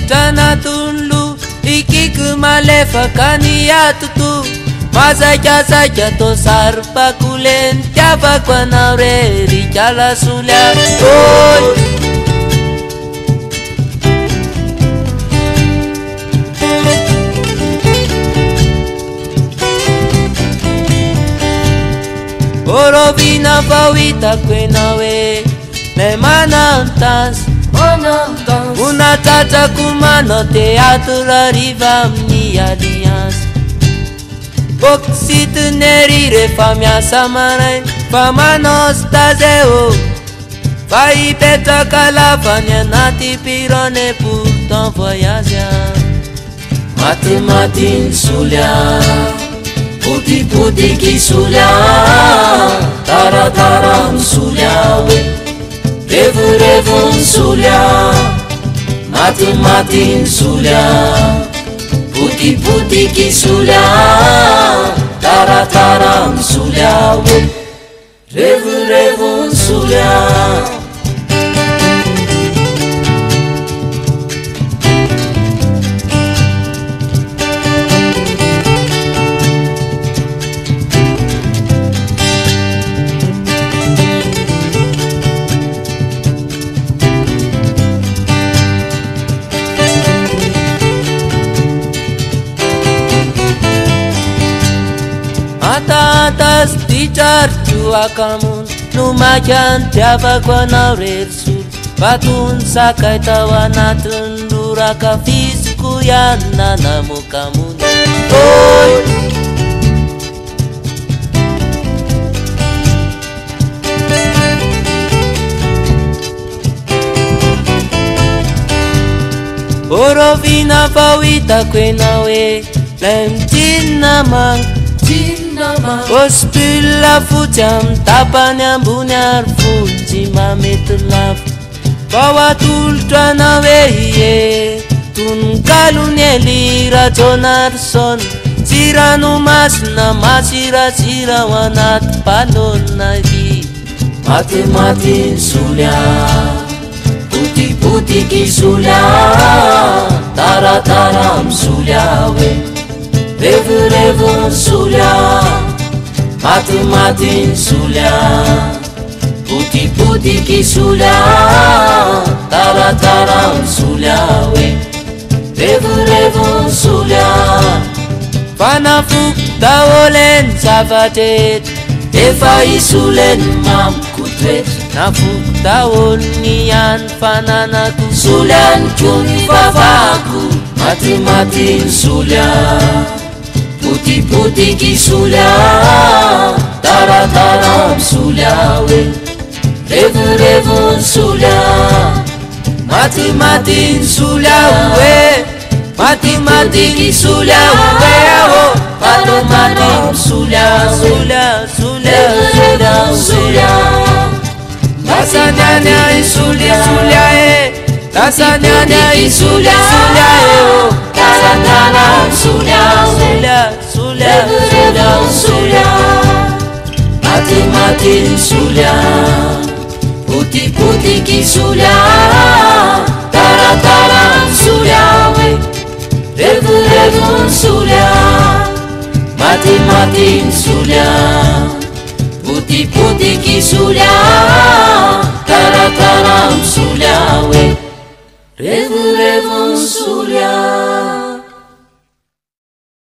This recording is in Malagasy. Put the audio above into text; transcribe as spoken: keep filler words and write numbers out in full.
Tanatulu ikiku malefa kania tutu Mazakya zakya to sarpa kulen Tiapa kwa naure richala sulia Oy Orovina fawita kwenawe Memana untans Una tata kumano teatro arriva mi alliance Boxite nerire famia samarai Fama nostra zeo Vai peta calafania nati pirone pourtant voyage Mate matin sulia Puti puti ki sulia Tara tara sulia we Revu revu sulia Mate matin sulia Puti puti ki sulia Tara tara sulia we Revu revu sulia Tatas teacher chua kamun Numajan tiapa kwa naurer sul Batun sakai tawanatun Duraka fisiku ya nanamu kamun Oy Orovina fawita kwenawe Lemtin namang Ospila futam tapanya bunyar fuji mametlaf Bawa tultra na weye Tun kalunya lira jonar son Siranu mas na masira sira wanat palon nagi Mati mati sulia Puti puti ki sulia Tara taram sulia we Revu revu sulia Matu matin sulia Puti puti ki sulia Tara tara sulia we Revu revu sulia Fana fuk taolen savatet Efa isulen mam kutret Na fuk taol nian fanana tu Sulian kun favaku Matu matin sulia Puti puti ki sulia Tara tara sulia we Revu revu sulia Mati mati sulia we Mati mati ki sulia we Mati mati sulia sulia sulia sulia sulia Tasa nyanya sulia sulia e Tasa nyanya sulia sulia e Tasa nyanya sulia sulia Sulia, sulia, sulia Mati, mati, sulia Puti, puti, ki sulia Tara, tara, sulia we Revu, revu, sulia Mati, mati, sulia Puti, puti, ki sulia Tara, tara, sulia we Revu, revu, sulia